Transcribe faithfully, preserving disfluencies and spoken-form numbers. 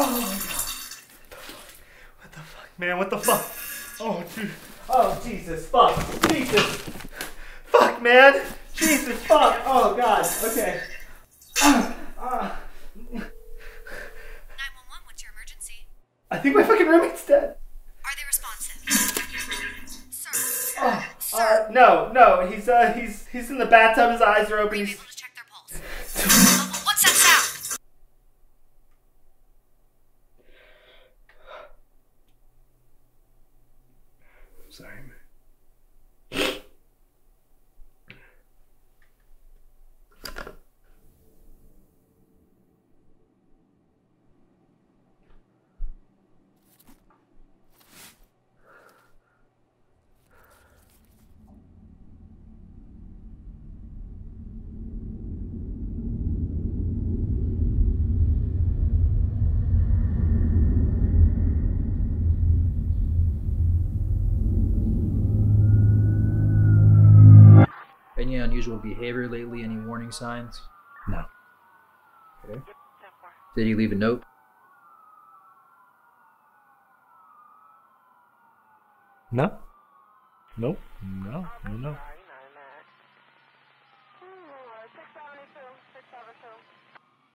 Oh my god. What the fuck, man? What the fuck? Oh, dude. Oh, Jesus. Fuck. Jesus. Fuck, man. Jesus. Fuck. Oh, God. Okay. Uh, uh. nine one one, what's your emergency? I think my fucking roommate's dead. Are they responsive? Sir. Oh, Sir. uh, no, no. He's, uh, he's, he's in the bathtub. His eyes are Are open. you He's... able to check their pulse? Uh, what's that sound? Sorry, man. Any unusual behavior lately? Any warning signs? No. Okay. Did he leave a note? No. Nope. No. No, no.